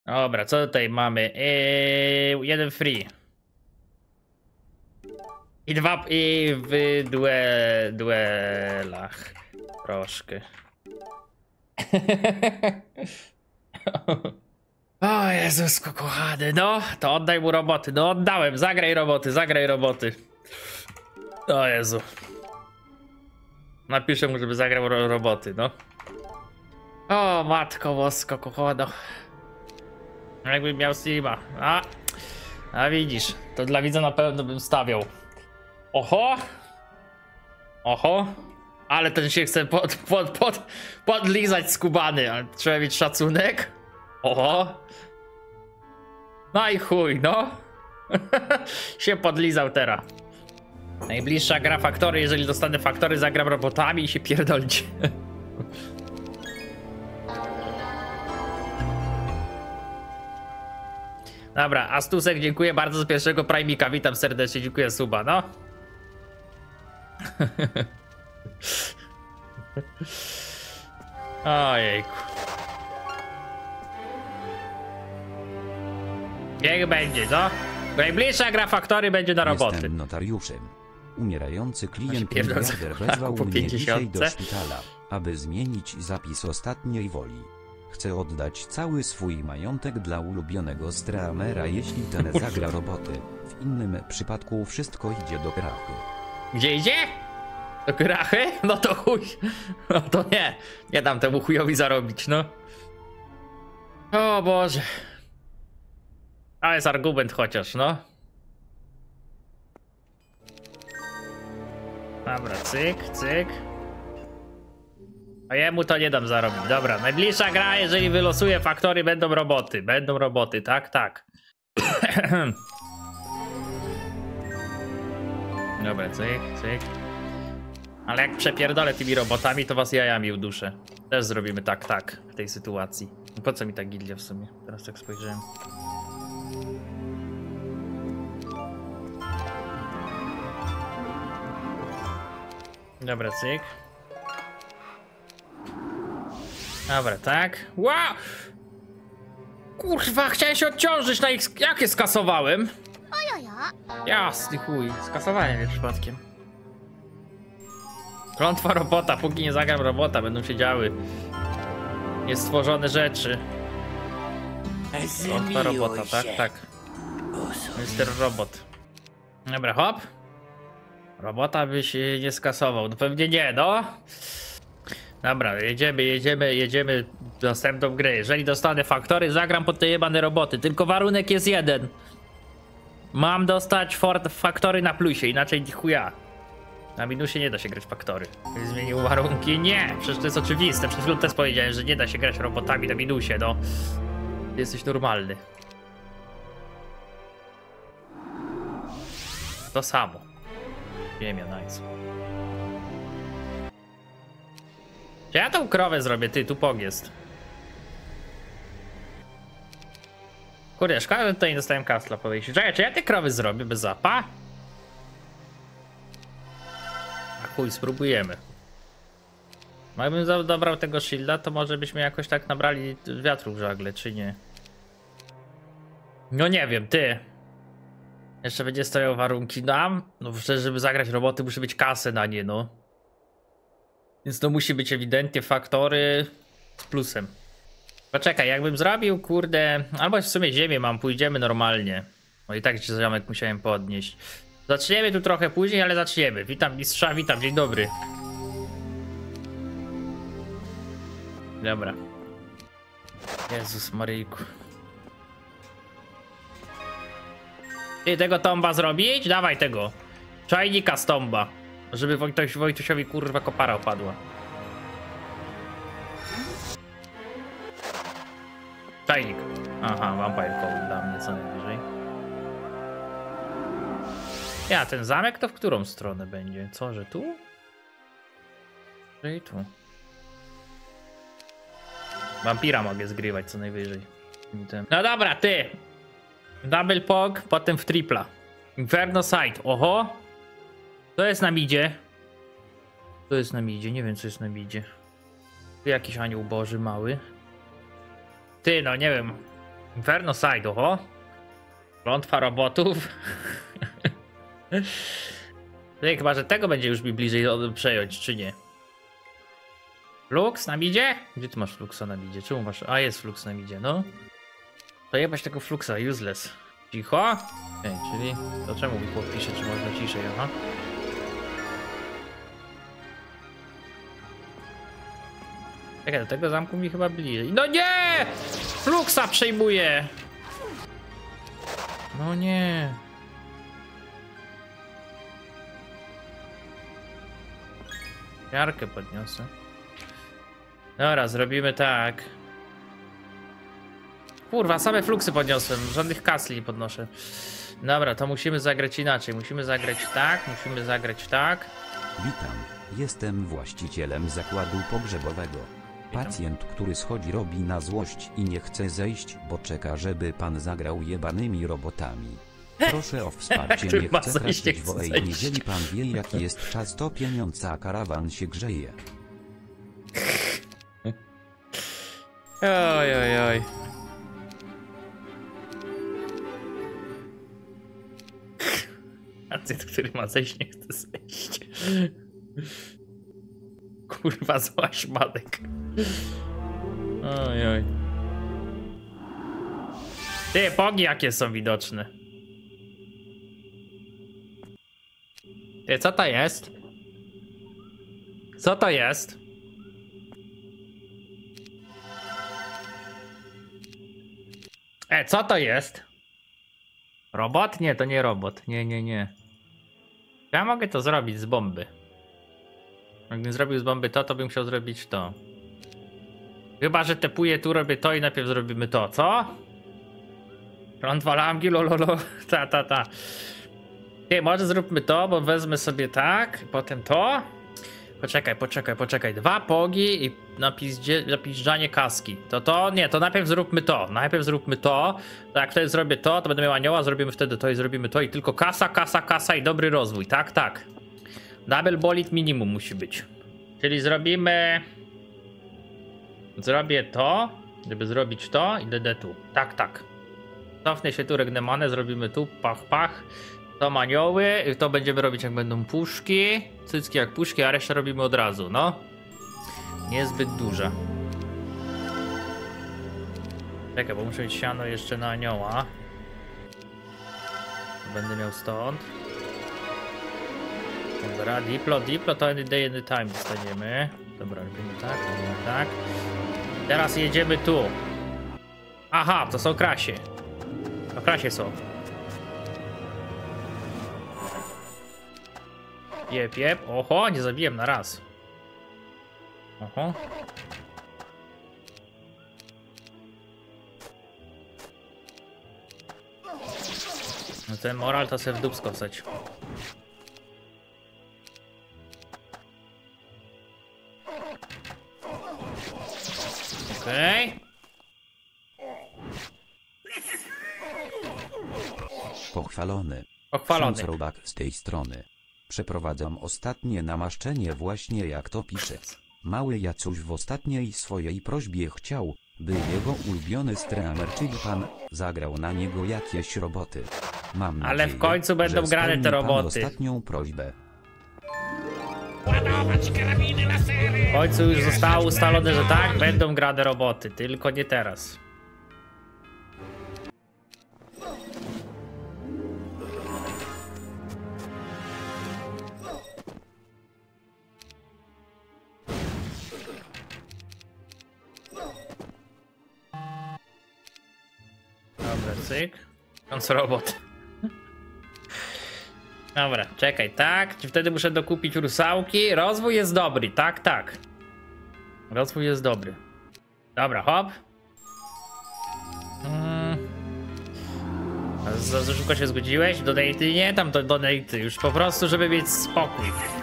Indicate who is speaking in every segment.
Speaker 1: Dobra, co tutaj mamy? Jeden free. I dwa i w duelach. Troszkę. O Jezusko kochany, no to oddaj mu roboty. No oddałem, zagraj roboty, zagraj roboty. O Jezu. Napiszę mu, żeby zagrał roboty, no. O matko bosko kochano. Jakbym miał Steama. A widzisz, to dla widza na pewno bym stawiał. Oho. Oho. Ale ten się chce podlizać skubany, ale trzeba mieć szacunek. Oho. No i chuj, no. się podlizał teraz. Najbliższa gra Faktory, jeżeli dostanę Faktory, zagram robotami i się pierdolcie. Dobra, Astusek, dziękuję bardzo za pierwszego Primika, witam serdecznie, dziękuję suba, no. Ojejku. Niech będzie, no. Najbliższa gra Faktory będzie na roboty.
Speaker 2: Jestem notariuszem. Umierający klient
Speaker 1: pierdolę,
Speaker 2: miliarder wezwał
Speaker 1: po
Speaker 2: mnie
Speaker 1: 50.
Speaker 2: dzisiaj do szpitala, aby zmienić zapis ostatniej woli. Chcę oddać cały swój majątek dla ulubionego streamera, jeśli ten zagra roboty. W innym przypadku wszystko idzie do krachy.
Speaker 1: Gdzie idzie? Do krachy? No to chuj. No to nie. Nie dam temu chujowi zarobić, no. O Boże. A jest argument chociaż, no. Dobra, cyk, cyk. A jemu to nie dam zarobić. Dobra, najbliższa gra, jeżeli wylosuję Faktory, będą roboty. Będą roboty, tak, tak. Dobra, cyk, cyk. Ale jak przepierdolę tymi robotami, to was jajami uduszę. Też zrobimy tak, tak w tej sytuacji. Po co mi ta gildia w sumie? Teraz tak spojrzałem. Dobra, cyk. Dobra, tak. Wow! Kurwa, chciałem się odciążyć na ich... Jak je skasowałem? Jasny chuj, skasowałem je przypadkiem. Klątwa robota, póki nie zagram robota, będą się działy niestworzone rzeczy. Klątwa robota, tak, tak. Mister Robot. Dobra, hop. Robota by się nie skasował, no pewnie nie, no. Dobra, jedziemy w następną grę. Jeżeli dostanę Faktory, zagram pod te jebane roboty. Tylko warunek jest jeden. Mam dostać Faktory na plusie, inaczej chuja. Na minusie nie da się grać Faktory. Zmienił warunki? Nie! Przecież to jest oczywiste. Przed chwilą też powiedziałem, że nie da się grać robotami na minusie, no. Ty jesteś normalny. To samo. Ziemia, nice. Czy ja tą krowę zrobię? Ty, tu pog jest. Kurde, szkoda, że tutaj nie dostałem kasla po wyjściu. Czekaj, czy ja te krowy zrobię bez zapa? A chuj, spróbujemy. No jakbym dobrał tego shielda, to może byśmy jakoś tak nabrali wiatru w żagle, czy nie? No nie wiem, ty. Jeszcze będzie stoją warunki nam. No przecież, żeby zagrać roboty, musi być kasy na nie, no. Więc to musi być ewidentnie Faktory z plusem. Poczekaj, jakbym zrobił, kurde... Albo w sumie ziemię mam, pójdziemy normalnie. No i tak się ziomek musiałem podnieść. Zaczniemy tu trochę później, ale zaczniemy. Witam mistrza, witam, dzień dobry. Dobra. Jezus Maryjku. Ty tego tomba zrobić? Dawaj tego. Czajnika z tomba. Żeby Wojtusiowi kurwa kopara opadła. Czajnik. Aha, vampire code dla mnie co najwyżej. Ja, ten zamek to w którą stronę będzie? Co, że tu? Że i tu. Wampira mogę zgrywać co najwyżej. No dobra, ty. Double pog, potem w tripla. Inferno side, oho. To jest na midzie. To jest na midzie, nie wiem co jest na midzie. Tu jakiś anioł boży mały. Ty, no nie wiem. Inferno Side, oho. Klątwa robotów. Ty, chyba, że tego będzie już mi bliżej przejąć, czy nie? Flux na midzie? Gdzie ty masz Fluxa na midzie? Czemu masz... A, jest Flux na midzie, no. To jebać tego Fluxa, useless. Cicho? Ej, czyli... To czemu mi podpisze, czy można ciszej, aha? Czekaj, do tego zamku mi chyba bliżej. No nie! Fluxa przejmuje! No nie. Jarkę podniosę. Dobra, zrobimy tak. Kurwa, same fluksy podniosłem. Żadnych kasli nie podnoszę. Dobra, to musimy zagrać inaczej. Musimy zagrać tak, musimy zagrać tak.
Speaker 2: Witam, jestem właścicielem zakładu pogrzebowego. Pacjent, który schodzi, robi na złość i nie chce zejść, bo czeka, żeby pan zagrał jebanymi robotami. Proszę o wsparcie, nie chcę tracić wołej. Jeżeli pan wie, jaki jest czas, to pieniądz, a karawan się grzeje.
Speaker 1: Oj, oj, oj. Pacjent, który ma zejść, nie chce zejść. Kurwa, zła szmadek. Oj, oj. Ty, bogi jakie są widoczne. Ty, co to jest? Co to jest? Co to jest? Robot? Nie, to nie robot. Nie, nie, nie. Ja mogę to zrobić z bomby. Jakbym zrobił z bomby to bym chciał zrobić to. Chyba, że tepuję tu, robię to i najpierw zrobimy to, co? Front walamgi, lololo, ta. Nie, może zróbmy to, bo wezmę sobie tak, potem to. Poczekaj. 2 pogi i napiżdżanie kaski. To najpierw zróbmy to. To jak wtedy zrobię to będę miał anioła, zrobimy wtedy to i zrobimy to i tylko kasa i dobry rozwój. Tak. Double bolid minimum musi być. Czyli zrobimy... Zrobię to, żeby zrobić to i DD tu. Tak. Cofnę się tu, regnemanę, zrobimy tu, pach. To anioły, i to będziemy robić jak będą puszki. Cycki jak puszki, a resztę robimy od razu, no. Niezbyt duża. Czekaj, bo muszę mieć siano jeszcze na anioła. Będę miał stąd. Dobra, Diplo to any day, any time dostaniemy. Dobra, robimy tak. Teraz jedziemy tu. Aha, to są krasie. To krasie są. Jep. Oho, nie zabiłem na raz. Oho. No ten moral to sobie w dupsko wsać. Okej.
Speaker 2: Pochwalony.
Speaker 1: Pochwalony.
Speaker 2: Robak z tej strony. Przeprowadzam ostatnie namaszczenie właśnie jak to pisze. Mały Jacuś w ostatniej swojej prośbie chciał, by jego ulubiony streamer, czyli pan, zagrał na niego jakieś roboty. Mam nadzieję,
Speaker 1: ale w końcu będą
Speaker 2: że
Speaker 1: grane te
Speaker 2: spełni pan
Speaker 1: roboty.
Speaker 2: ostatnią prośbę.
Speaker 1: W końcu już zostało ustalone, że tak, będą grane roboty, tylko nie teraz. Dobra, cyk. Końc robot. Dobra, czekaj, tak? Czy wtedy muszę dokupić rusałki? Rozwój jest dobry, tak. Rozwój jest dobry. Dobra, hop. Za szybko się zgodziłeś? Donaty? Nie, tam to donaty. Już po prostu, żeby mieć spokój.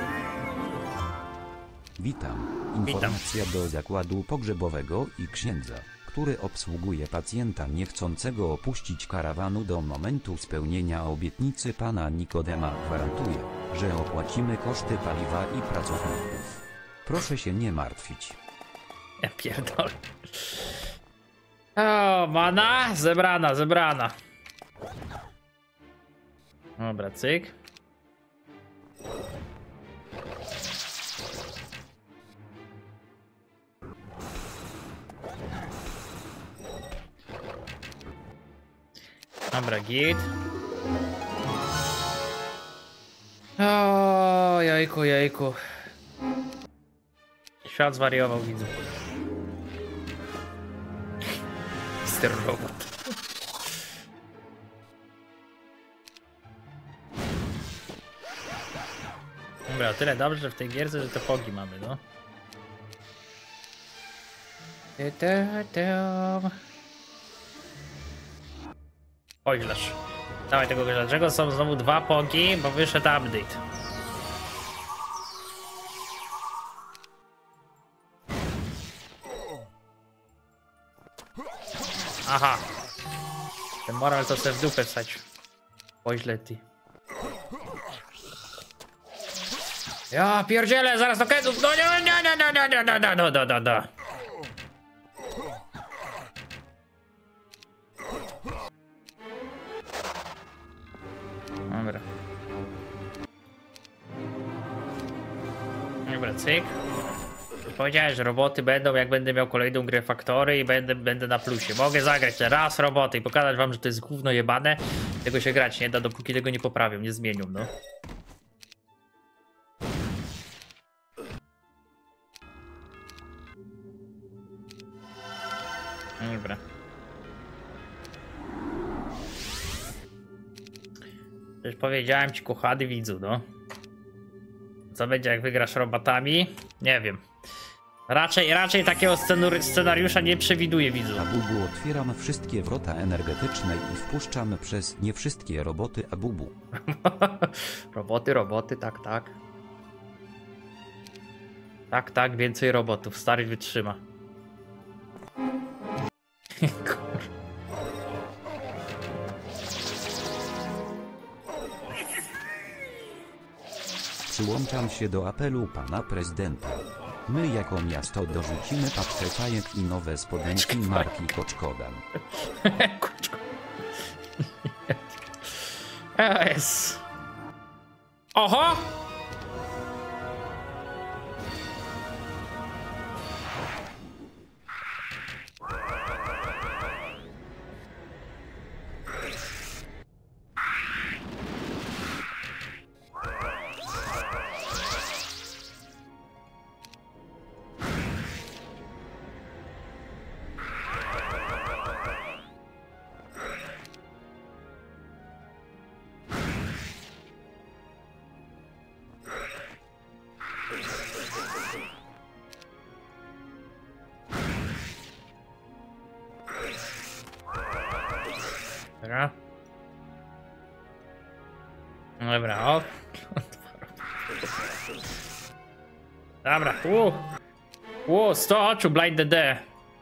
Speaker 2: Witam. Informacja do zakładu pogrzebowego i księdza, który obsługuje pacjenta niechcącego opuścić karawanu do momentu spełnienia obietnicy pana Nikodema. Gwarantuje, że opłacimy koszty paliwa i pracowników. Proszę się nie martwić.
Speaker 1: Ja pierdolę. O, mana? Zebrana, zebrana. Dobra, cyk. Dobra, git. O, jajku, jajku. Świat zwariował, widzę. Mister Robot. Dobra, tyle dobrze, że w tej gierce, że te fogi mamy, no. Oźlasz. Dawaj tego gościa. Dlaczego są znowu 2 pogi? Bo wyszedł update. Aha. Ten moral to chce w dupę wstać. Oźle ty. Ja pierdzielę, zaraz do kedów. No no. Dobra. Dobra, cyk. Powiedziałeś, że roboty będą, jak będę miał kolejną grę Factory i będę na plusie. Mogę zagrać raz roboty i pokazać wam, że to jest gówno jebane. Tego się grać nie da, dopóki tego nie poprawią, nie zmienią, no. Dobra. Przecież powiedziałem ci, kochany widzu, no. Co będzie, jak wygrasz robotami? Nie wiem. Raczej takiego scenariusza nie przewiduję, widzu.
Speaker 2: Abubu, otwieram wszystkie wrota energetyczne i wpuszczam przez nie wszystkie roboty Abubu.
Speaker 1: Roboty, tak. Tak, więcej robotów. Stary wytrzyma.
Speaker 2: Przyłączam się do apelu pana prezydenta. My jako miasto dorzucimy paczkę fajek i nowe spodenki marki Koczkodan.
Speaker 1: Jest. Oho! Dobra, o. Dobra, 100 oczu blind the D.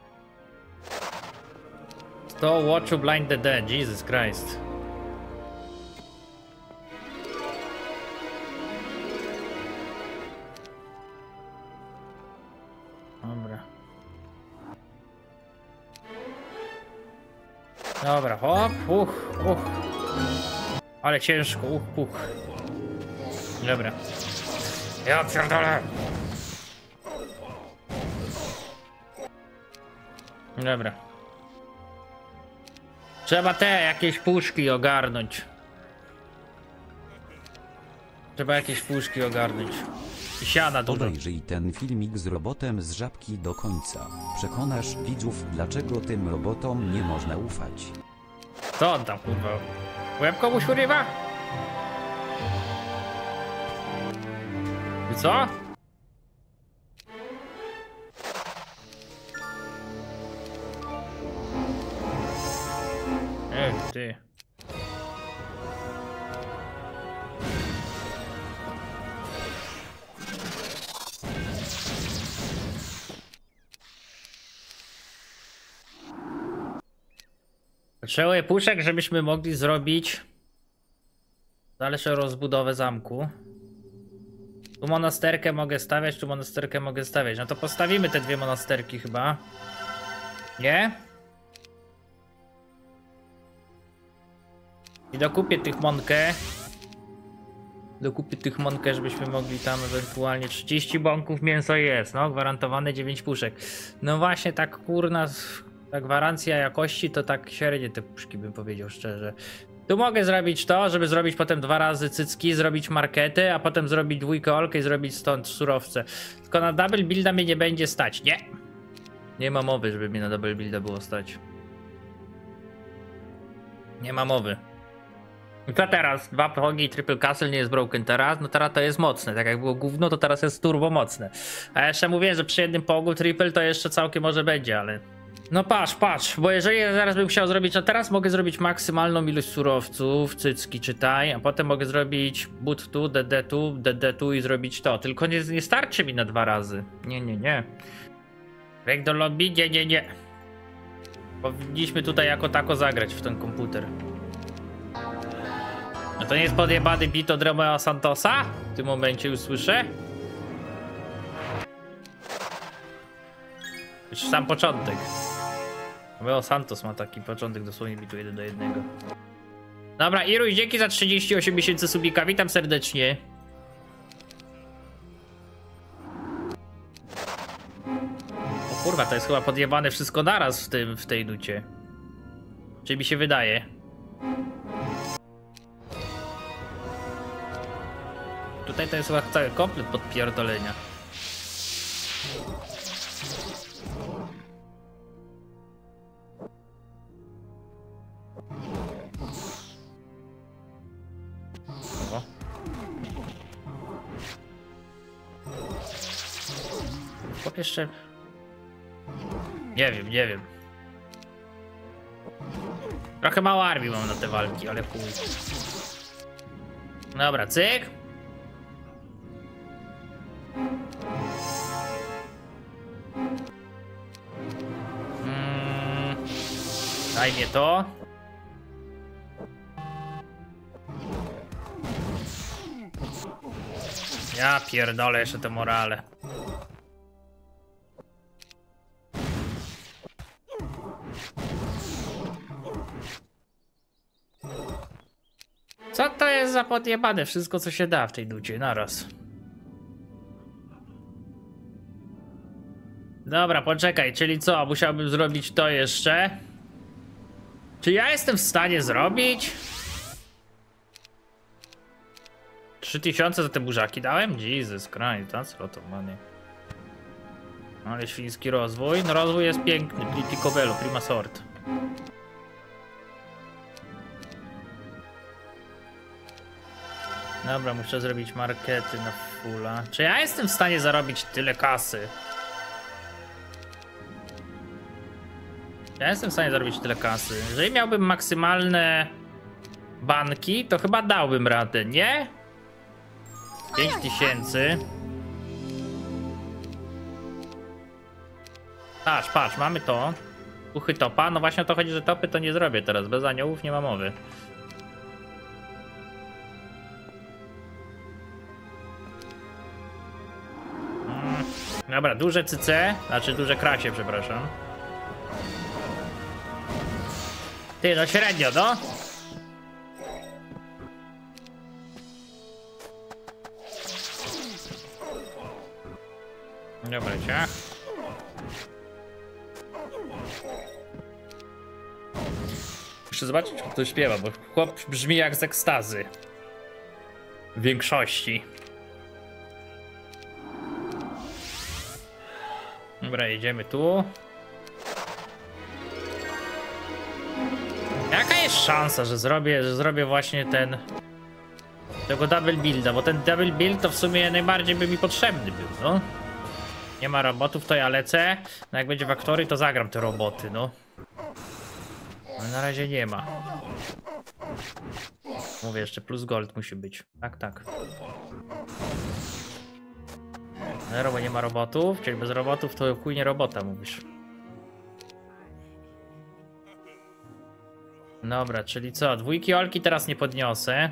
Speaker 1: 100 oczu blind the D, Jesus Christ. Dobra. Dobra, hop, ale ciężko, Dobra. Ja pierdolę. Dobra. Trzeba te jakieś puszki ogarnąć. I siana dużo.
Speaker 2: Obejrzyj ten filmik z robotem z Żabki do końca. Przekonasz widzów, dlaczego tym robotom nie można ufać.
Speaker 1: Co on tam, kurwa? Łeb komuś urywa? I co? Ty. Potrzebuję puszek, żebyśmy mogli zrobić dalszą rozbudowę zamku. Tu monasterkę mogę stawiać, tu monasterkę mogę stawiać. No to postawimy te 2 monasterki chyba. Nie? I dokupię tych monkę, żebyśmy mogli tam ewentualnie 30 bąków mięso jest, no gwarantowane 9 puszek. No właśnie tak kurna, ta gwarancja jakości to tak średnie te puszki bym powiedział szczerze. Tu mogę zrobić to, żeby zrobić potem 2 razy cycki, zrobić markety, a potem zrobić dwójkolkę i zrobić stąd surowce. Tylko na double builda mnie nie będzie stać, nie? Nie ma mowy, żeby mnie na double builda było stać. Nie ma mowy. I co teraz? 2 progi i triple castle nie jest broken teraz? No teraz to jest mocne, tak jak było gówno, to teraz jest turbo mocne. A jeszcze mówię, że przy jednym pogu triple to jeszcze całkiem może będzie, ale... No patrz, bo jeżeli ja zaraz bym chciał zrobić, a teraz mogę zrobić maksymalną ilość surowców, cycki czytaj, a potem mogę zrobić boot tu, DD tu i zrobić to. Tylko nie starczy mi na 2 razy. Nie. Jak do lobby? Nie. Powinniśmy tutaj jako tako zagrać w ten komputer. A to nie jest podjebany beat od Romeo Santosa? W tym momencie już słyszę. Już sam początek. Romeo Santos ma taki początek dosłownie bitu 1 do 1. Dobra, Iruś, dzięki za 38 miesięcy subika, witam serdecznie. O kurwa, to jest chyba podjebane wszystko naraz w tej nucie. Czy mi się wydaje? Tutaj to jest chyba cały komplet podpierdolenia. O. Chłop jeszcze... Nie wiem. Trochę mało armii mam na te walki, ale chuj. Dobra, cyk. Daj mnie to. Ja pierdolę jeszcze te morale. Co to jest za podjebane? Wszystko co się da w tej nucie, naraz. Dobra, poczekaj, czyli co? Musiałbym zrobić to jeszcze. Czy ja jestem w stanie zrobić? 3000 za te burzaki dałem? Jesus Christ, that's a lot of money. Ale świński rozwój. No rozwój jest piękny, Picobello, prima sort. Dobra, muszę zrobić markety na fulla. Czy ja jestem w stanie zarobić tyle kasy? Ja jestem w stanie zarobić tyle kasy. Jeżeli miałbym maksymalne banki, to chyba dałbym radę, nie? 5000. Patrz, mamy to. Uchy topa. No właśnie o to chodzi, że topy to nie zrobię teraz. Bez aniołów nie ma mowy. Dobra, duże cyce. Znaczy duże krasie, przepraszam. Ty, no średnio, no. Dobra, ciach. Muszę zobaczyć, kto śpiewa, bo chłop brzmi jak z ekstazy. W większości. Dobra, jedziemy tu. Jaka jest szansa, że zrobię właśnie tego double builda, bo ten double build to w sumie najbardziej by mi potrzebny był, no. Nie ma robotów, to ja lecę. No jak będzie Factory, to zagram te roboty, no. Ale na razie nie ma. Mówię, jeszcze plus gold musi być. Tak. Zero, bo nie ma robotów, czyli bez robotów to chuj nie robota, mówisz. Dobra, czyli co? Dwójki olki teraz nie podniosę.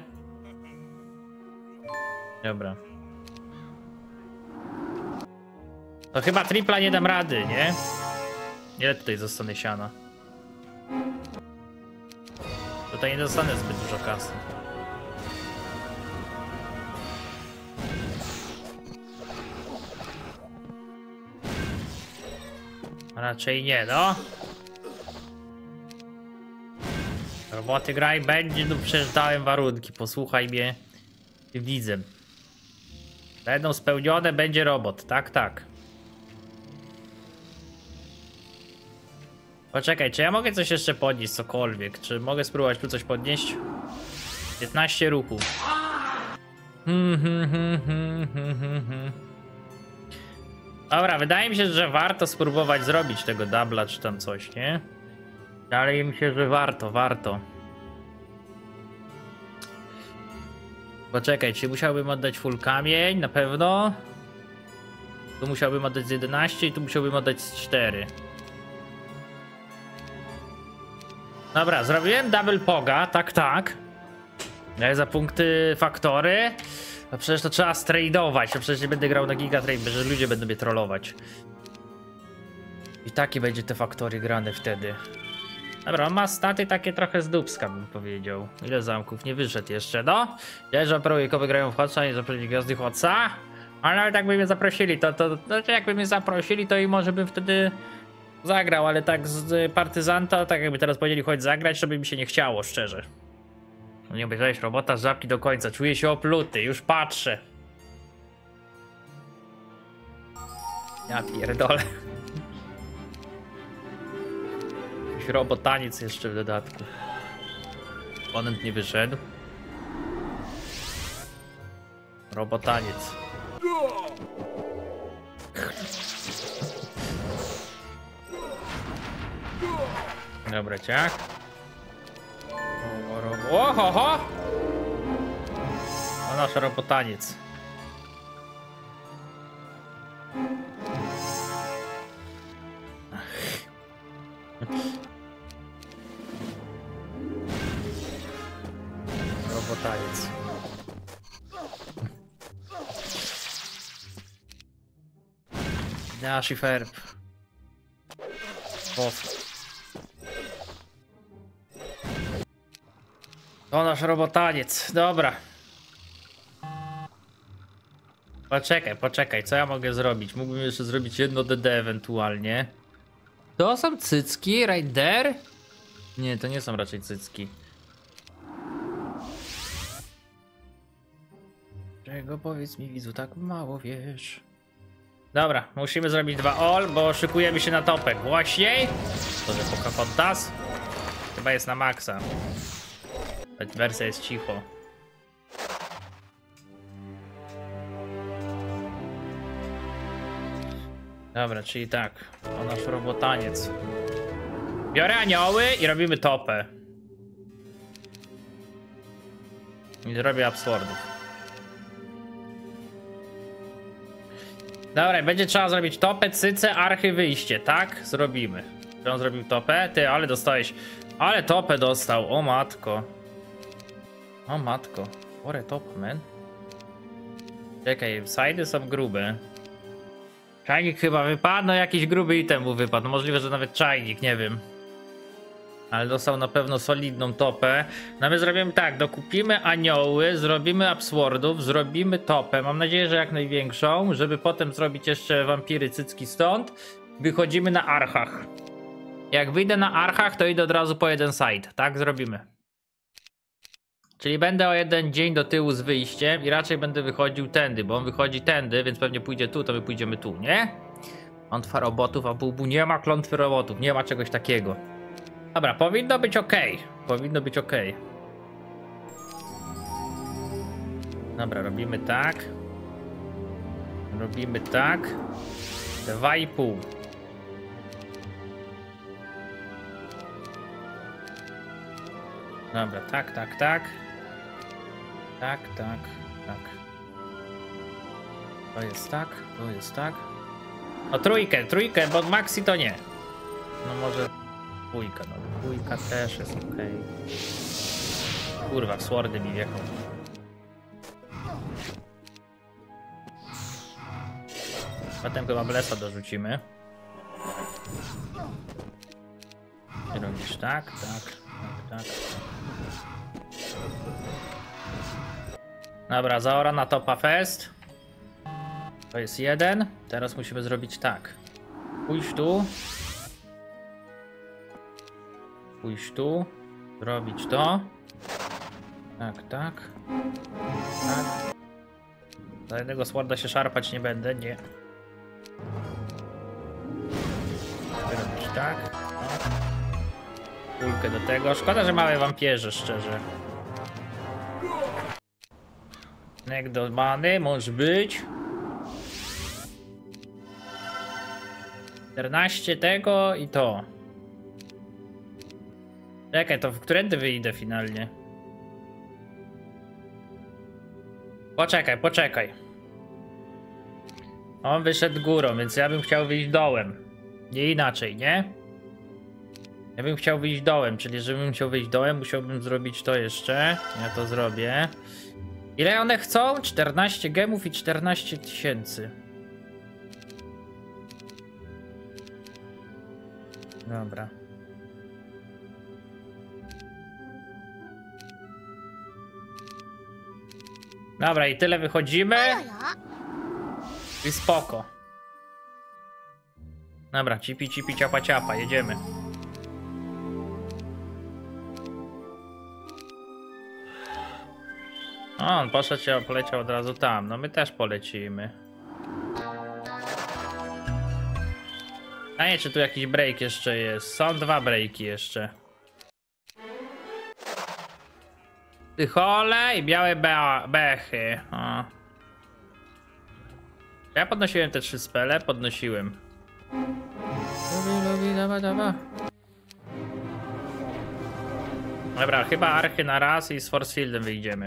Speaker 1: Dobra. To chyba tripla nie dam rady, nie? Ile tutaj zostanę siana? Tutaj nie dostanę zbyt dużo kasy. Raczej nie, no. Roboty graj będzie, no przecież dałem warunki, posłuchaj mnie. Widzę. Będą spełnione, będzie robot, tak, tak. Poczekaj, czy ja mogę coś jeszcze podnieść, cokolwiek? Czy mogę spróbować tu coś podnieść? 15 ruchów. Dobra, wydaje mi się, że warto spróbować zrobić tego dubla czy tam coś, nie? Wydaje mi się, że warto. Poczekaj, czy musiałbym oddać full kamień? Na pewno. Tu musiałbym oddać z 11 i tu musiałbym oddać z 4. Dobra, zrobiłem double poga, tak. Za punkty faktory. No przecież to trzeba stradować, to przecież nie będę grał na giga trade, że ludzie będą mnie trollować. I takie będzie te faktory grane wtedy. Dobra, on ma staty takie trochę z dupska, bym powiedział. Ile zamków nie wyszedł jeszcze, no? Ja, że projekowy grają w Hotsa, nie zaprosili gwiazdy Hotsa. Ale nawet jakby mnie zaprosili, znaczy jakby mnie zaprosili, to i może bym wtedy zagrał, ale tak z partyzanta, tak jakby teraz powiedzieli chodź zagrać, to by mi się nie chciało, szczerze. Nie obejrzałeś robota z żabki do końca, czuję się opluty, już patrzę. Ja pierdolę. Jakiś robotaniec jeszcze w dodatku. Oponent nie wyszedł. Robotaniec. Dobra, ciach. Oho! O, nasz robotaniec. Robotaniec. Dash i ferb. To nasz robotaniec, dobra. Poczekaj, co ja mogę zrobić? Mógłbym jeszcze zrobić jedno DD ewentualnie. To są cycki, Raider? Nie, to nie są raczej cycki. Czego powiedz mi, widzu, tak mało wiesz? Dobra, musimy zrobić 2 all, bo szykujemy się na topek. Głośniej? To, że Pocahontas? Chyba jest na maksa. Wersja jest cicho. Dobra, czyli tak. O, nasz robotaniec. Biorę anioły i robimy topę. I zrobię absurdów. Dobra, będzie trzeba zrobić topę, cycę, archy, wyjście, tak? Zrobimy. Czy on zrobił topę? Ty, ale dostałeś... Ale topę dostał, o matko. O matko. Ore top, man. Czekaj, sidy są grube. Czajnik chyba wypadł, no jakiś gruby item mu wypadł. No możliwe, że nawet czajnik, nie wiem. Ale dostał na pewno solidną topę. No my zrobimy tak, dokupimy anioły, zrobimy absurdów, zrobimy topę. Mam nadzieję, że jak największą, żeby potem zrobić jeszcze wampiry cycki stąd. Wychodzimy na archach. Jak wyjdę na archach, to idę od razu po jeden side. Tak zrobimy. Czyli będę o jeden dzień do tyłu z wyjściem i raczej będę wychodził tędy, bo on wychodzi tędy, więc pewnie pójdzie tu, to my pójdziemy tu, nie? Klątwa robotów, a bubu nie ma klątwy robotów, nie ma czegoś takiego. Dobra, powinno być ok. Powinno być ok. Dobra, robimy tak. Robimy tak. 2,5. Dobra, tak. Tak. To jest tak. O, trójkę, bo maxi to nie. No może dwójka, no dwójka też jest okej. Kurwa, swordy mi wjechał. Potem chyba blesa dorzucimy. I robisz tak. Dobra, zaora na topa fest. To jest jeden. Teraz musimy zrobić tak. Pójść tu. Pójść tu. Zrobić to. Tak, tak. Tak. Za jednego sworda się szarpać nie będę, nie. Robić tak. Kulkę do tego. Szkoda, że małe wampierze, szczerze. Jak do many, może być. 14 tego i to. Czekaj, to w którędy wyjdę finalnie? Poczekaj, poczekaj. On wyszedł górą, więc ja bym chciał wyjść dołem. Nie inaczej, nie? Ja bym chciał wyjść dołem, czyli żebym chciał wyjść dołem, musiałbym zrobić to jeszcze. Ja to zrobię. Ile one chcą? 14 gemów i 14 000. Dobra. Dobra, i tyle wychodzimy. I spoko. Dobra, cipi, cipi, ciapa, ciapa, jedziemy. O, on poszedł się, poleciał od razu tam. No my też polecimy. A nie, czy tu jakiś break jeszcze jest? Są 2 breaki jeszcze. Tychole i białe bechy. O. Ja podnosiłem te 3 spele, podnosiłem. Dawa. Dobra, chyba archy na raz i z force fieldem wyjdziemy.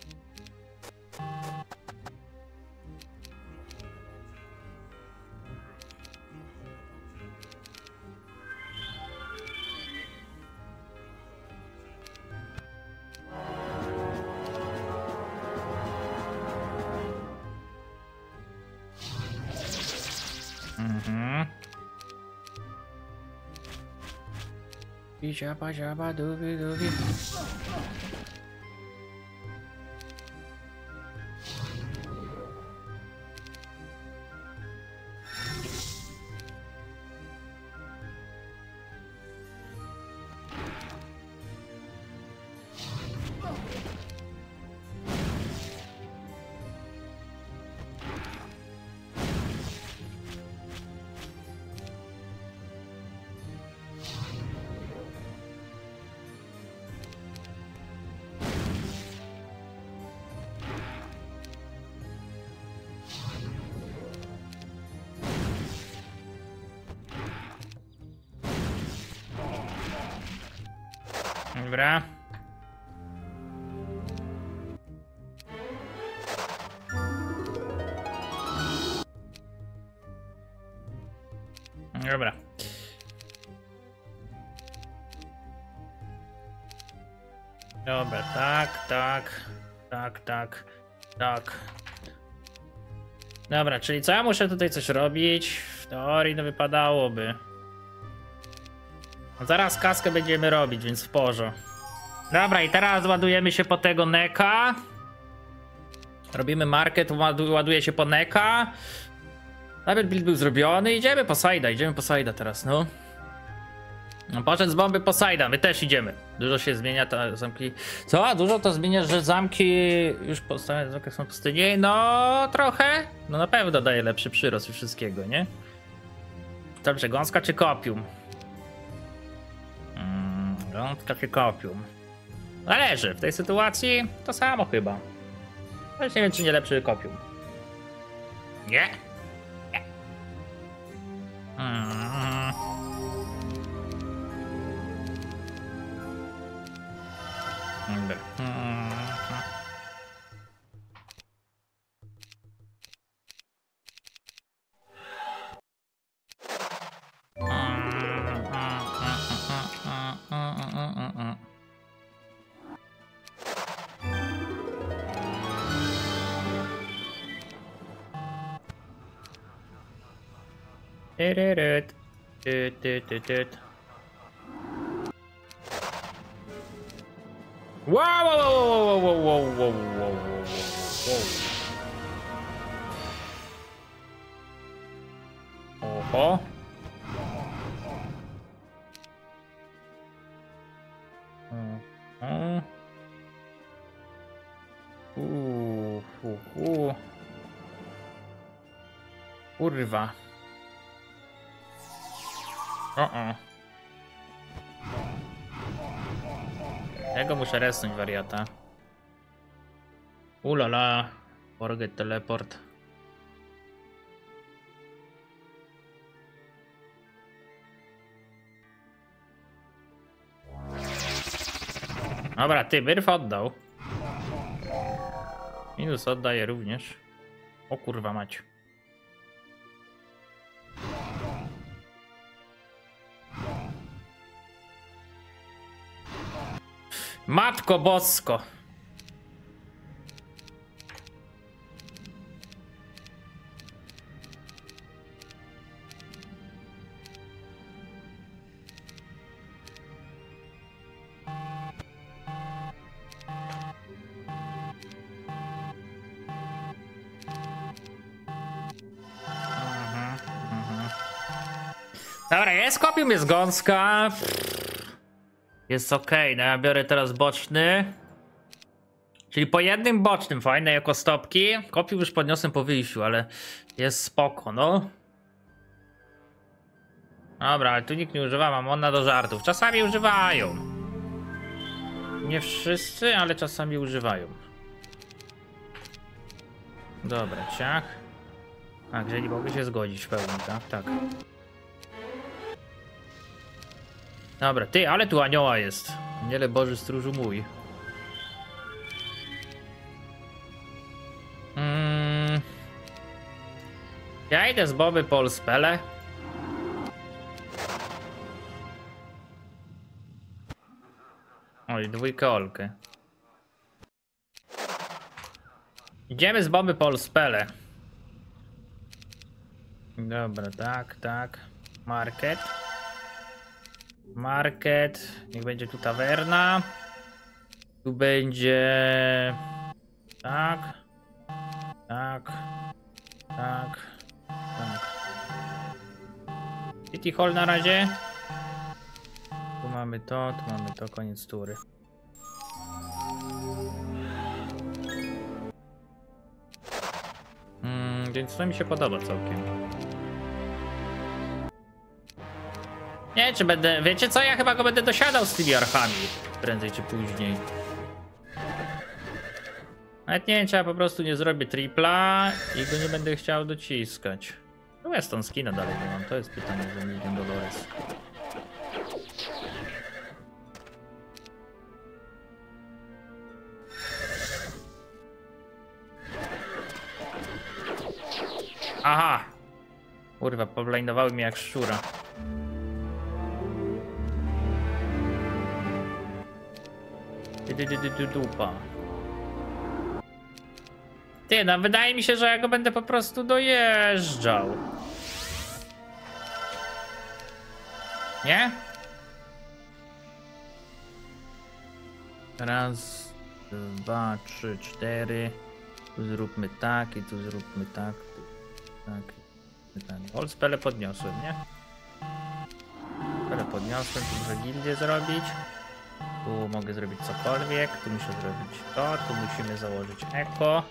Speaker 1: Siapa, siapa, dubi, dubi. Dobra. Dobra. Dobra, tak. Dobra, czyli co ja muszę tutaj coś robić? W teorii no wypadałoby. Zaraz kaskę będziemy robić, więc w porządku. Dobra, i teraz ładujemy się po tego neka. Robimy market, ładuje się po neka. Nawet build był zrobiony. Idziemy po Side'a teraz, no. No poszedł z bomby po Side'a, my też idziemy. Dużo się zmienia, te zamki... Co? Dużo to zmienia, że zamki już postawione są pustyni? No, trochę. No na pewno daje lepszy przyrost i wszystkiego, nie? Dobrze, gąska czy kopium? Gąska czy kopium? Zależy, w tej sytuacji to samo chyba. Ale nie wiem, czy nie lepszy kopium. Nie? Nie. Wow. Oho. Kurwa. Ja go muszę resnąć, wariata. Ulala. Forget teleport. Dobra, ty, Byrf oddał. Minus oddaje również. O kurwa mać. Matko bosko. Dobra, jest kopium, jest gąska. Jest ok, no ja biorę teraz boczny. Czyli po jednym bocznym, fajne jako stopki. Kopium już podniosłem po wyjściu, ale jest spoko, no. Dobra, ale tu nikt nie używa, mam ona do żartów. Czasami używają. Nie wszyscy, ale czasami używają. Dobra, ciach. Tak, jeżeli mogę się zgodzić w pełni, tak? Tak. Dobra, ty, ale tu anioła jest. Aniele Boży stróżu mój. Ja idę z Boby po Olspele. Oj, dwójkę Olkę. Idziemy z Boby po Olspele. Dobra, tak, tak. Market. Market. Niech będzie tu tawerna. Tu będzie... Tak. Tak. Tak. Tak. City Hall na razie. Tu mamy to, koniec tury. Więc to mi się podoba całkiem. Nie wiem, czy będę... Wiecie co? Ja chyba go będę dosiadał z tymi archami. Prędzej czy później. Nawet nie wiem, czy ja po prostu nie zrobię tripla i go nie będę chciał dociskać. No ja stąd skina dalej nie mam. To jest pytanie za Milion Dolores. Aha! Kurwa, poblajnowały mnie jak szczura. Dupa. Ty, no wydaje mi się, że ja go będę po prostu dojeżdżał. Nie? Raz, dwa, trzy, cztery. Tu zróbmy tak i tu zróbmy tak. Tak. Olspele podniosłem, nie? Olspele podniosłem, tu muszę gildię zrobić. Tu mogę zrobić cokolwiek, tu muszę zrobić to, tu musimy założyć eko.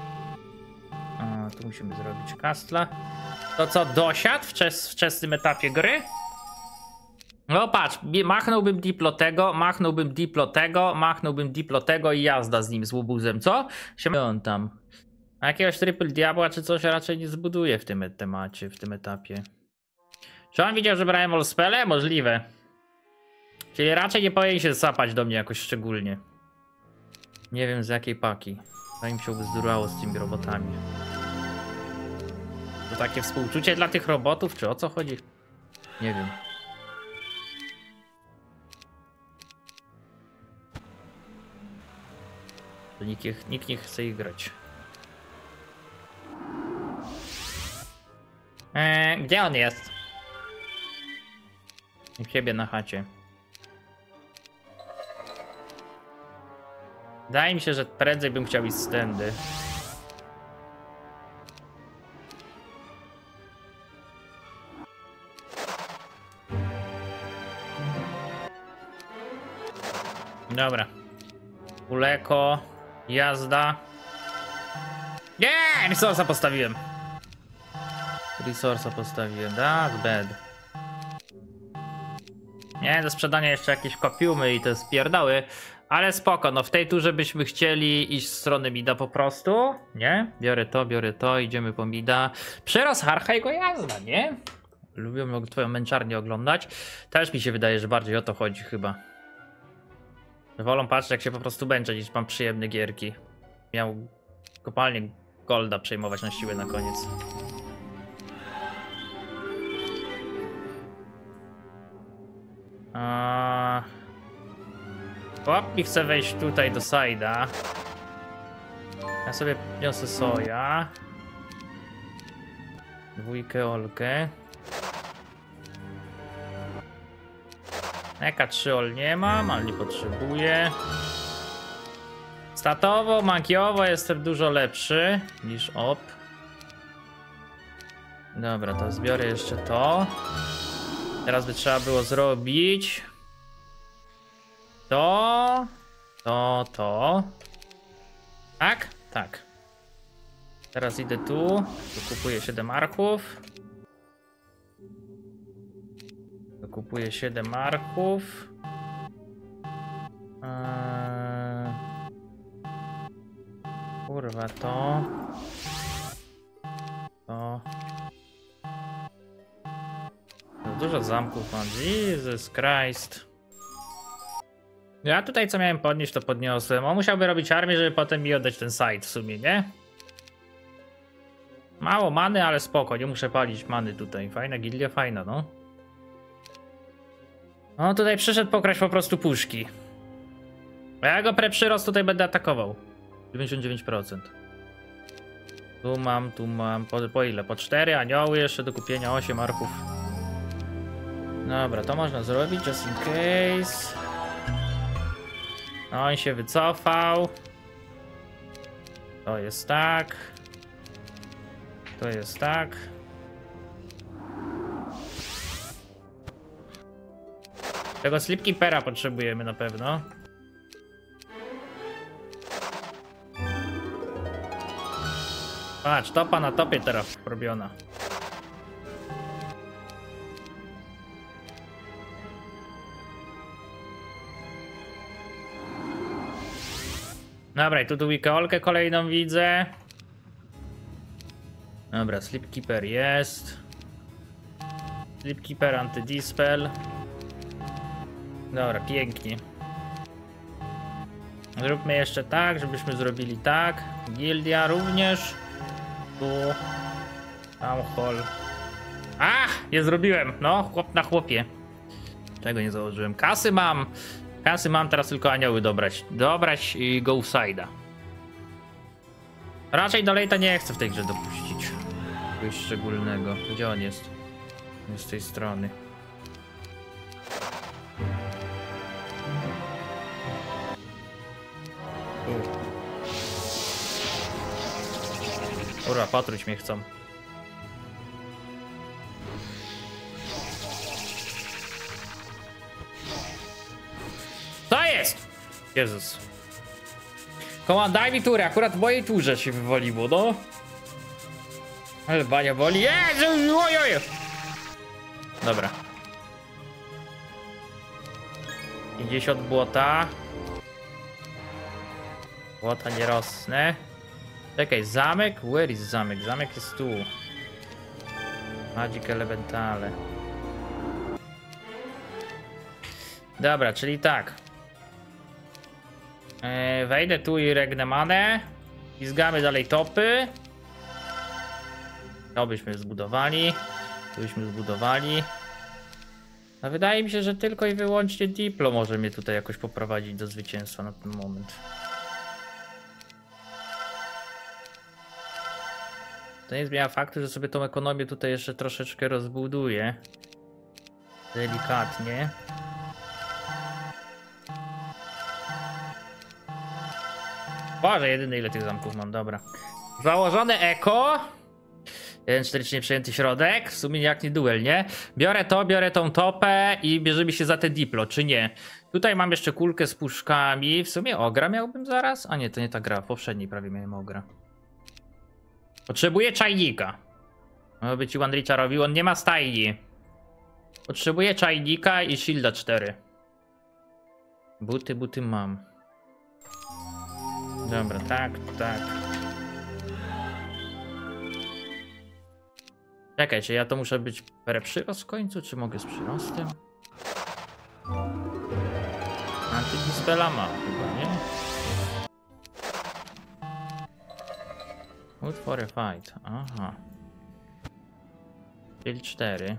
Speaker 1: Tu musimy zrobić kastla. To co, dosiadł w wczesnym etapie gry? No patrz, machnąłbym diplo tego, machnąłbym diplo tego i jazda z nim, z łobuzem, co? On tam. A jakiegoś triple diabła czy coś raczej nie zbuduje w tym temacie, w tym etapie. Czy on widział, że brałem Olspele? Możliwe. Czyli raczej nie powinien się sapać do mnie jakoś szczególnie. Nie wiem z jakiej paki. To im się ubzdurało z tymi robotami. To takie współczucie dla tych robotów, czy o co chodzi? Nie wiem. To nikt nie chce ich grać. Gdzie on jest? U ciebie na chacie. Wydaje mi się, że prędzej bym chciał iść stędy. Dobra. Uleko. Jazda. Nie! Resource'a postawiłem. That's bad. Nie, do sprzedania jeszcze jakieś kopiumy i te spierdały. Ale spoko, no w tej turze byśmy chcieli iść w stronę mida po prostu. Nie? Biorę to, idziemy po mida. Przerost Harcha i go jazda, nie? Lubią twoją męczarnię oglądać. Też mi się wydaje, że bardziej o to chodzi chyba. Wolą patrzeć jak się po prostu męczę niż mam przyjemne gierki. Miał kopalnię golda przejmować na siłę na koniec. Chłop chce wejść tutaj do side'a. Ja sobie niosę soja. Dwójkę olkę. Eka 3 ol nie mam, ale nie potrzebuję. Statowo, magiowo jestem dużo lepszy niż op. Dobra, to zbiorę jeszcze to. Teraz by trzeba było zrobić to. Tak? Tak. Teraz idę tu kupuję 7 arków. Kupuję 7 arków. Kurwa to. Dużo zamków mam. Jesus Christ. Ja tutaj co miałem podnieść, to podniosłem. On musiałby robić armię, żeby potem mi oddać ten site w sumie, nie? Mało many, ale spoko. Nie muszę palić many tutaj. Fajna gildia, fajna, no. No tutaj przyszedł pokraść po prostu puszki. A ja go pre-przyrost tutaj będę atakował. 99%. Tu mam. Po ile? Po 4 anioły jeszcze do kupienia, 8 arków. Dobra, to można zrobić, just in case. No, on się wycofał. To jest tak. To jest tak. Tego Sleepkeepera potrzebujemy na pewno. Patrz, topa na topie teraz robiona. Dobra, i tu Wikeolkę kolejną widzę. Dobra, Sleepkeeper jest. Sleepkeeper anti-dispel. Dobra, pięknie. Zróbmy jeszcze tak, żebyśmy zrobili tak. Gildia również. Tu. Town hall. Ach, nie zrobiłem. No, chłop na chłopie. Czego nie założyłem? Kasy mam, teraz tylko anioły dobrać i go side'a. Raczej do late'a nie chcę w tej grze dopuścić czegoś szczególnego. Gdzie on jest? Z tej strony. Kurwa, patruć mnie chcą. Co jest? Jezus. Daj mi turę, akurat w mojej turze się wywaliło, no. Ale bania boli. Jezu, ojoj. Dobra. 50 błota. Błota nie rosnę. Czekaj, zamek? Where is zamek? Zamek jest tu. Magic Elementale. Dobra, czyli tak. Wejdę tu i regnę manę. Pizgamy dalej topy. To byśmy zbudowali. Tu byśmy zbudowali. A wydaje mi się, że tylko i wyłącznie Diplo może mnie tutaj jakoś poprowadzić do zwycięstwa na ten moment. To nie zmienia faktu, że sobie tą ekonomię tutaj jeszcze troszeczkę rozbuduję. Delikatnie. Boże, jedyny ile tych zamków mam, dobra. Założone eko. Jeden 4 przejęty środek. W sumie jak nie duel, nie? Biorę to, biorę tą topę i bierzemy się za te Diplo, czy nie? Tutaj mam jeszcze kulkę z puszkami. W sumie ogra miałbym zaraz? A nie, to nie ta gra. W poprzedniej prawie miałem ogra. Potrzebuję czajnika. No by ci Wandricza robił. On nie ma stajni. Potrzebuję czajnika i shielda 4. Buty mam. Dobra, tak. Czekaj, czy ja to muszę być przyrost w końcu, czy mogę z przyrostem? Antydispela ma chyba, nie? Wood for a fight, aha. Shield 4.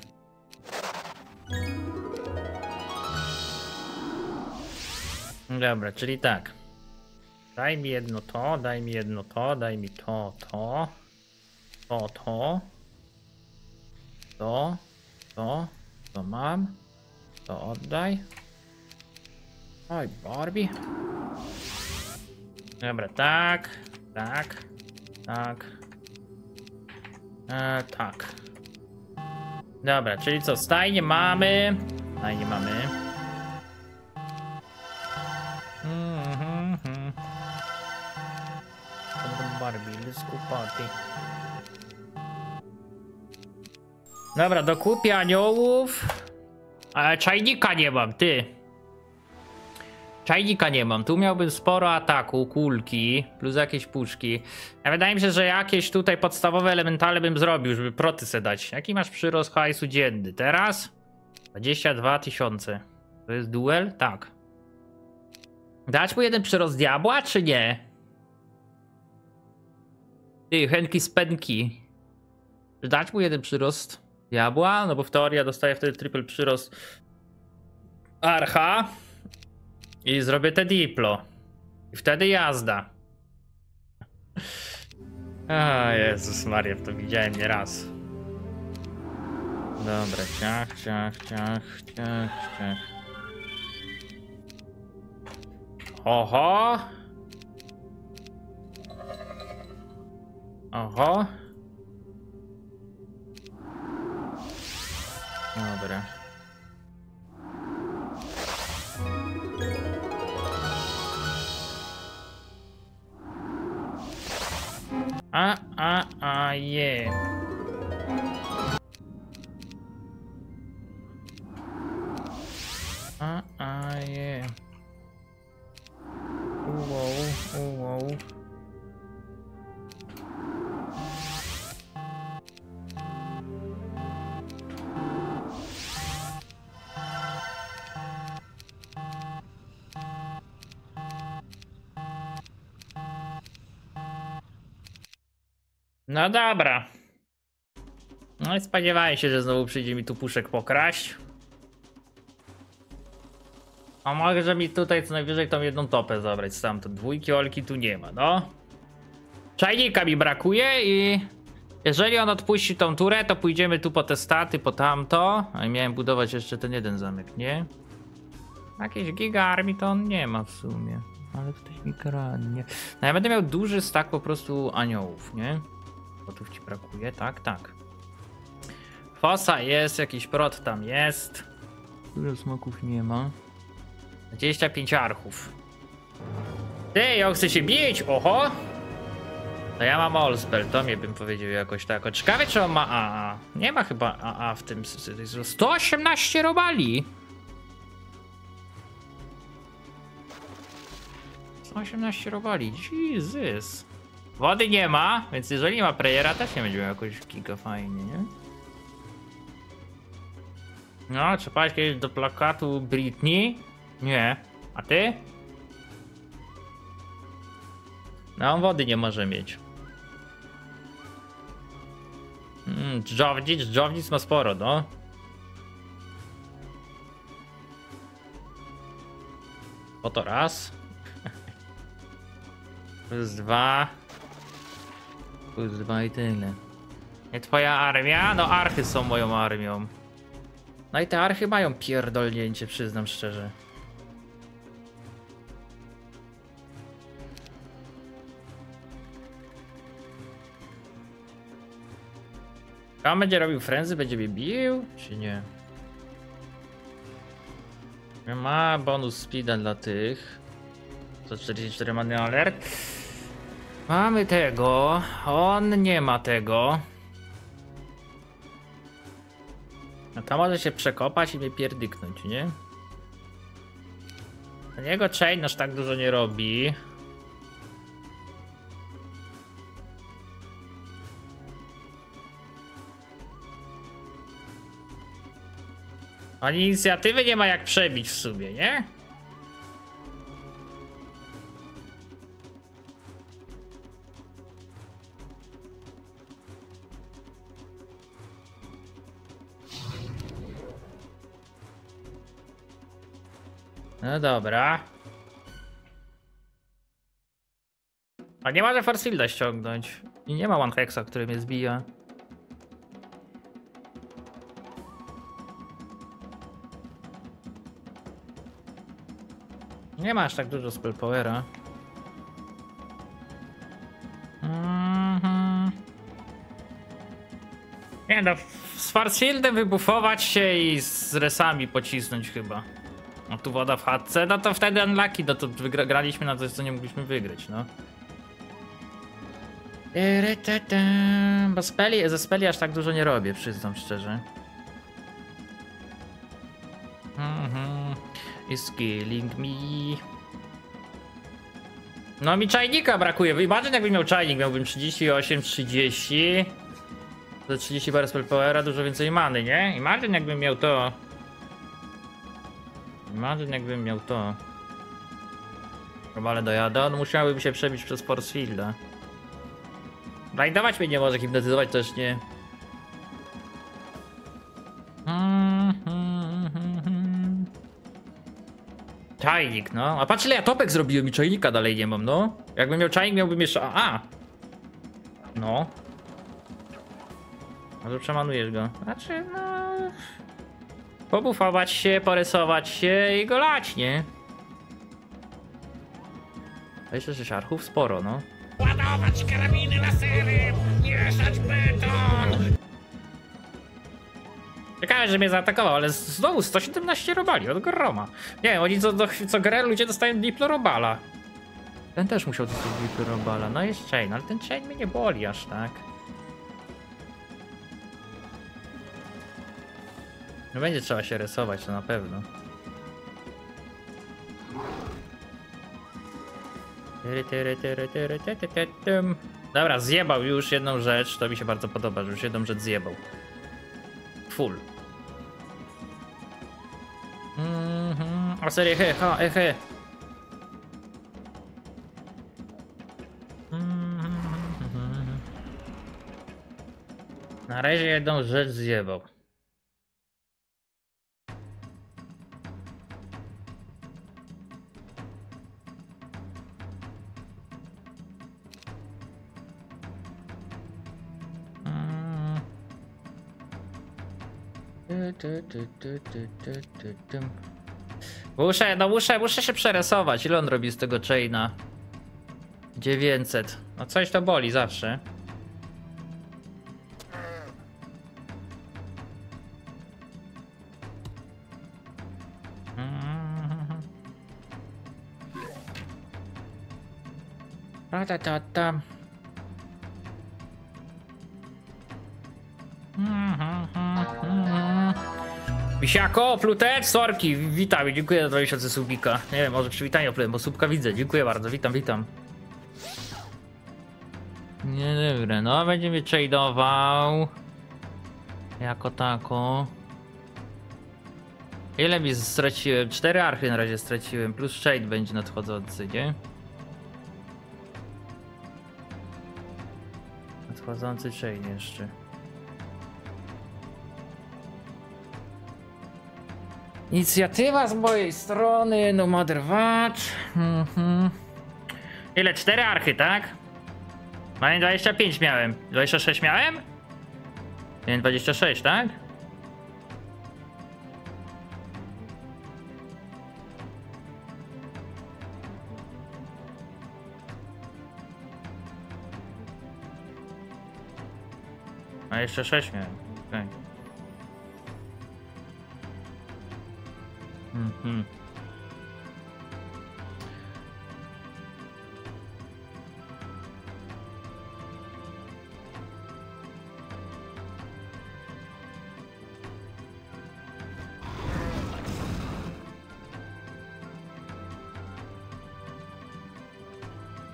Speaker 1: Dobra, czyli tak. Daj mi jedno to, daj mi jedno to, daj mi to. To mam. To oddaj. Oj, Barbie. Dobra, tak. Tak. Dobra, czyli co, stajnie mamy. Barbie, let's go party. Dobra, dokupię aniołów. Ale czajnika nie mam, ty. Czajnika nie mam. Tu miałbym sporo ataku, kulki, plus jakieś puszki. Ja wydaje mi się, że jakieś tutaj podstawowe elementale bym zrobił, żeby proty se dać. Jaki masz przyrost hajsu dzienny? Teraz? 22 000. To jest duel? Tak. Dać mu jeden przyrost diabła, czy nie? Ty, Henki Spenki. Czy dać mu jeden przyrost diabła? No bo w teorii dostaję wtedy triple przyrost archa. I zrobię te diplo. I wtedy jazda. A Jezus Maria, to widziałem nie raz. Dobra, ciach. Oho. Dobra. Je. Je. Wow. No dobra. No i spodziewałem się, że znowu przyjdzie mi tu puszek pokraść. A może mi tutaj co najwyżej tą jedną topę zabrać stamtąd. Dwójki olki tu nie ma, no. Czajnika mi brakuje i... Jeżeli on odpuści tą turę, to pójdziemy tu po te staty, po tamto. A miałem budować jeszcze ten jeden zamek, nie? Jakieś giga armii to on nie ma w sumie. Ale ktoś mi kradnie. No ja będę miał duży stak po prostu aniołów, nie? Gotów ci brakuje, tak. Fosa jest, jakiś prot tam jest. Dużo smoków nie ma. 25 archów. Ty, ja chcę się bić, oho! To ja mam Allspell, to mnie bym powiedział jakoś tak. Ciekawe, czy on ma AA. Nie ma chyba AA w tym. 118 robali. 118 robali, Jesus. Wody nie ma, więc jeżeli nie ma prayera, też nie będzie miał jakoś giga fajnie, nie? No, trzeba kiedyś do plakatu Britney? Nie. A ty? No, on wody nie może mieć. Dżownic ma sporo, no. Oto raz. Plus 2. Plus 2 i tyle. Nie twoja armia? No archy są moją armią. No i te archy mają pierdolnięcie, przyznam szczerze. A on będzie robił frenzy? Będzie mnie bił? Czy nie? Ma bonus speeda dla tych. 144 many alert. Mamy tego. On nie ma tego. A to może się przekopać i mnie pierdyknąć, nie? Dla niego chain aż tak dużo nie robi. Ani inicjatywy nie ma jak przebić w sumie, nie? No dobra. A nie może Force Fielda ściągnąć. I nie ma One Hexa, który mnie zbija. Nie ma aż tak dużo spell powera. Nie no, z Farshieldem wybuffować się i z resami pocisnąć chyba. No tu woda w chatce, no to wtedy unlucky, no to graliśmy na coś, co nie mogliśmy wygrać, no. Bo ze speli aż tak dużo nie robię, przyznam szczerze. Is killing me. No mi czajnika brakuje. Imagine jakbym miał czajnik, miałbym 38, 30. Za 30 parę spell powera, dużo więcej many, nie? Imagine jakbym miał to. Imagine jakbym miał to. Ale dojadę, on musiałby się przebić przez Force Fielda. Rajdować mnie nie może, hipnotyzować też nie. Czajnik, no. A patrz ile ja topek zrobiłem i czajnika dalej nie mam, no. Jakbym miał czajnik, miałbym jeszcze... No. A to przemanujesz go. Znaczy, no... Pobufować się, porysować się i go lać, nie? 26 archów? Sporo, no. Ładować karabiny lasery! Mieszać beton! Ciekawe, że mnie zaatakował, ale znowu 117 robali od groma. Nie wiem, oni co grę ludzie dostają diplorobala. Ten też musiał dostać diplorobala. No jest chain, ale ten chain mnie nie boli aż tak. No będzie trzeba się rysować, to na pewno. Dobra, zjebał już jedną rzecz, to mi się bardzo podoba, że już jedną rzecz zjebał. Full. A serio, he. Na razie jedną rzecz zjebał. Muszę się przeresować. Ile on robi z tego chaina? 900. No coś to boli zawsze. Ta. Misiako, plutecz, sorki, witam i dziękuję za 2000 subika. Nie wiem, może przywitanie oplułem, bo subka widzę. Dziękuję bardzo, witam. Nie, dobra, no będzie mnie tradeował. Jako tako. Ile mi straciłem? 4 archy na razie straciłem, plus trade będzie nadchodzący, nie? Nadchodzący trade jeszcze. Inicjatywa z mojej strony, no mother watch. Ile? 4 archy, tak? Mam 25 miałem. 26 miałem? Miałem 26, tak? A jeszcze 6 miałem. Okay.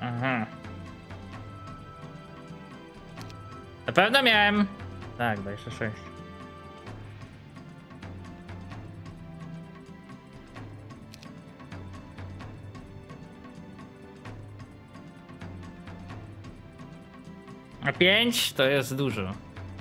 Speaker 1: Aha. Na pewno miałem. Tak, 26. A 5 to jest dużo.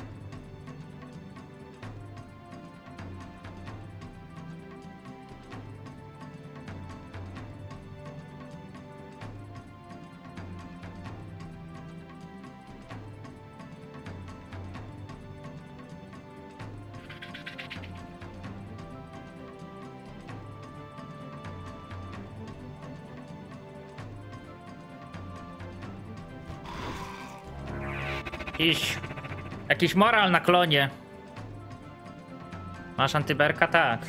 Speaker 1: Jakiś moral na klonie. Masz antyberka? Tak.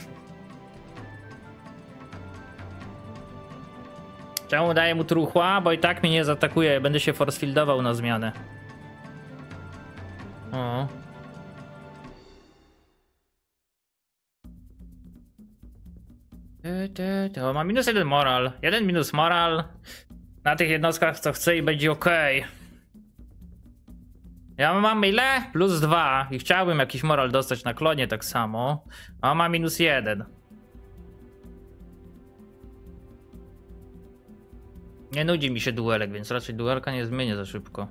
Speaker 1: Czemu daję mu truchła? Bo i tak mnie nie zaatakuje. Będę się forcefieldował na zmianę. O. To ma -1 moral. 1 minus moral. Na tych jednostkach co chcę i będzie ok. Ja mam ile? +2 i chciałbym jakiś moral dostać na klonie tak samo. A ma -1. Nie nudzi mi się duelek, więc raczej duelka nie zmienię za szybko.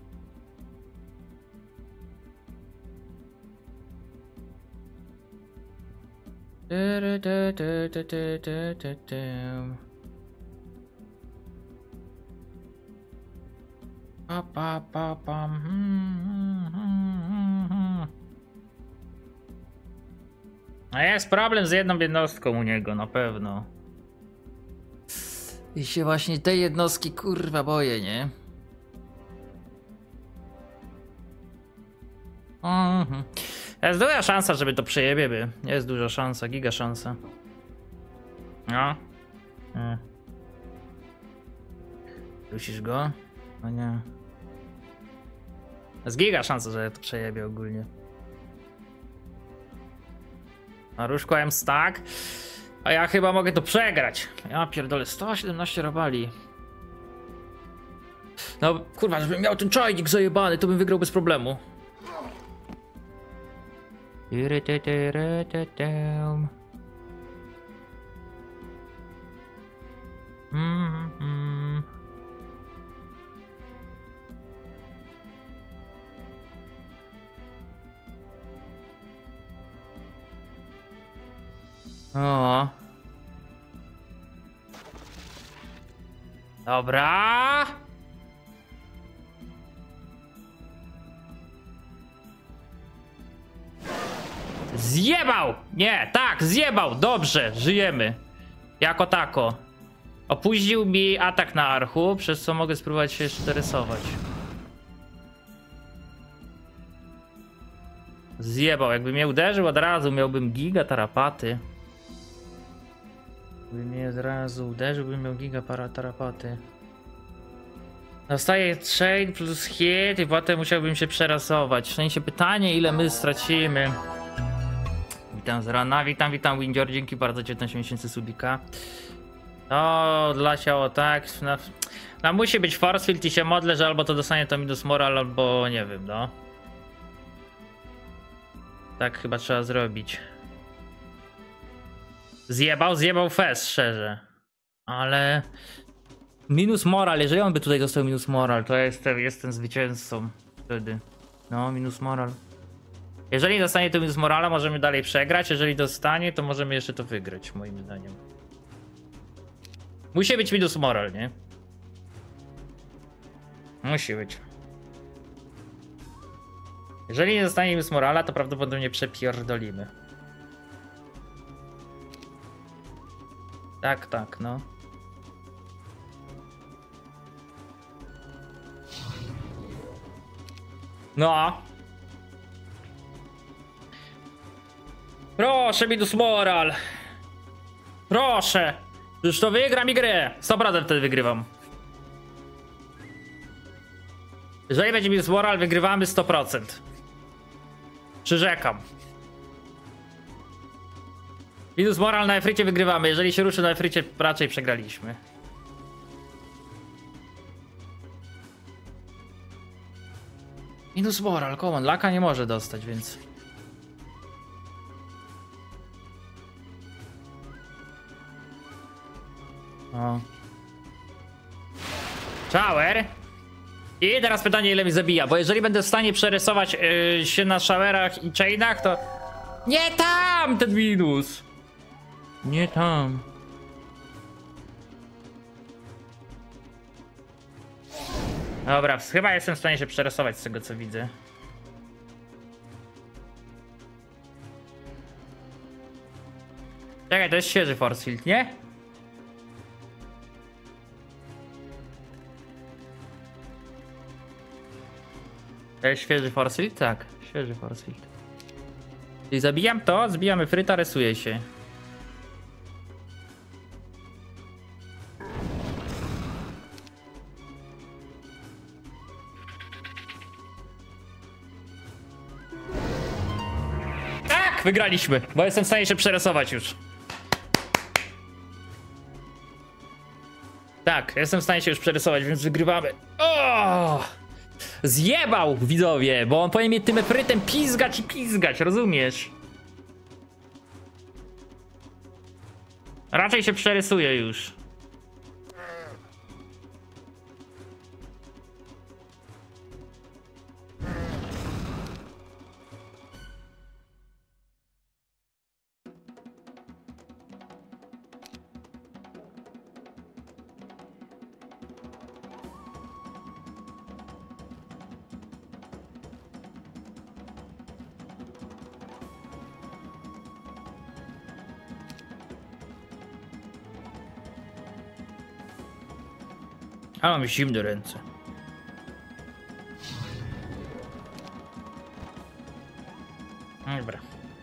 Speaker 1: A jest problem z jedną jednostką u niego, na pewno. I się właśnie tej jednostki kurwa boję, nie? Jest duża szansa, żeby to przejebiemy. Jest duża szansa, giga szansa. No. Dusisz go? O nie. Jest giga szansa, że to przejebie ogólnie. A Różko M stack. A ja chyba mogę to przegrać. Ja pierdolę, 117 robali. No kurwa, żebym miał ten czajnik zajebany, to bym wygrał bez problemu. O. Dobra. Zjebał! Nie, tak, zjebał! Dobrze, żyjemy. Jako tako. Opóźnił mi atak na archu, przez co mogę spróbować się jeszcze rysować. Zjebał, jakby mnie uderzył od razu, miałbym giga tarapaty. Gdyby mnie od razu uderzył, bym miał giga tarapaty. Dostaję trade plus hit i potem musiałbym się przerasować. W sensie pytanie, ile my stracimy. Witam z rana, witam Windior, dzięki bardzo 19 miesięcy subika. O, odleciało tak. No musi być forcefield i się modlę, że albo to dostanie to minus moral, albo nie wiem, no. Tak chyba trzeba zrobić. Zjebał fest, szczerze. Ale... Minus moral, jeżeli on by tutaj dostał minus moral, to jestem zwycięzcą wtedy. No, minus moral. Jeżeli dostanie to minus morala, możemy dalej przegrać. Jeżeli dostanie, to możemy jeszcze to wygrać, moim zdaniem. Musi być minus moral, nie? Musi być. Jeżeli nie dostanie minus morala, to prawdopodobnie przepierdolimy. Tak, no. No. Proszę, minus moral. Proszę. Już to wygra mi grę. 100% wtedy wygrywam. Jeżeli będzie minus moral, wygrywamy 100%. Przyrzekam. Minus moral na Efrycie wygrywamy. Jeżeli się ruszy na Efrycie, raczej przegraliśmy. Minus moral, come on, laka nie może dostać, więc... O. Shower. I teraz pytanie, ile mi zabija, bo jeżeli będę w stanie przerysować się na showerach i chainach, to... Nie tam ten minus! Nie tam. Dobra, chyba jestem w stanie się przerysować z tego, co widzę. Czekaj, to jest świeży force field, nie? To jest świeży force field? Tak, świeży force field. Czyli zabijam to, zbijamy fryta, rysuje się. Tak, wygraliśmy, bo jestem w stanie się przerysować już. Tak, jestem w stanie się już przerysować, więc wygrywamy. O! Zjebał, widzowie, bo on powinien mnie tym efrytem pizgać i pizgać, rozumiesz? Raczej się przerysuje już. A mam zimne ręce. Dobra.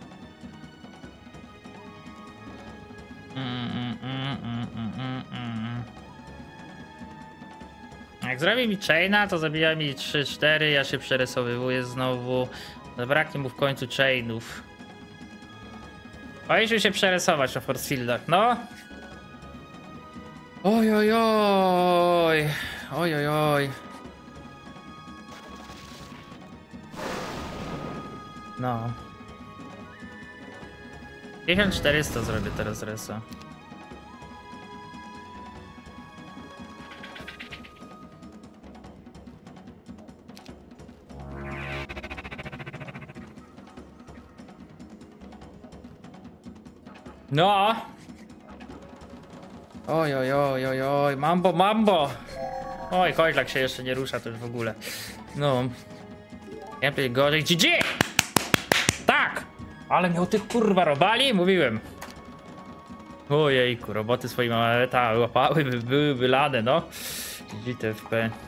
Speaker 1: Jak zrobi mi chaina, to zabija mi 3-4, ja się przerysowywuję znowu. Zabraknie mu w końcu chainów. Powinniśmy się przerysować na force fieldach, no. Oj, oj, oj. Oj, oj, oj. No. 1400 zrobię teraz resa. No. Oj, oj, oj, oj, oj, mambo, mambo! Oj, koźlak się jeszcze nie rusza, to już w ogóle. No. Lepiej gorzej. GG! Tak! Ale miał tych kurwa robali? Mówiłem. Ojejku, roboty swoimi łapały, były wylane, no. GG TFP.